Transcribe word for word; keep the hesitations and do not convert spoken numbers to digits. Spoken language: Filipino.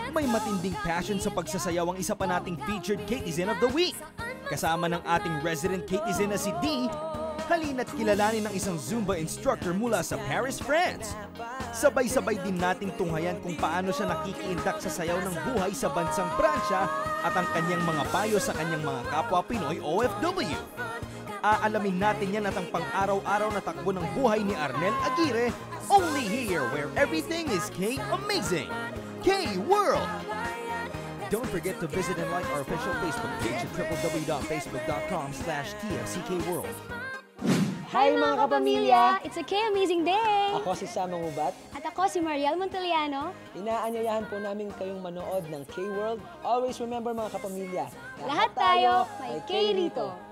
may matinding passion sa pagsasayaw ang isa pa nating featured K-tizen of the Week. Kasama ng ating resident K-tizen na si Dee, halina't kilalanin ng isang Zumba instructor mula sa Paris, France. Sabay-sabay din nating tunghayan kung paano siya nakikiindak sa sayaw ng buhay sa bansang Pransya at ang kanyang mga payo sa kanyang mga kapwa Pinoy O F W. Aalamin natin yan at ang pang-araw-araw na takbo ng buhay ni Arnel Aguirre, only here where everything is K-amazing. K-World! Don't forget to visit and like our official Facebook page at w w w dot facebook dot com slash T F C K World. Hi mga kapamilya! It's a K-amazing day! Ako si Sam Mangubat. At ako si Mariel Monteliano. Inaanyayahan po namin kayong manood ng K-World. Always remember mga kapamilya, Lahat tayo may K rito!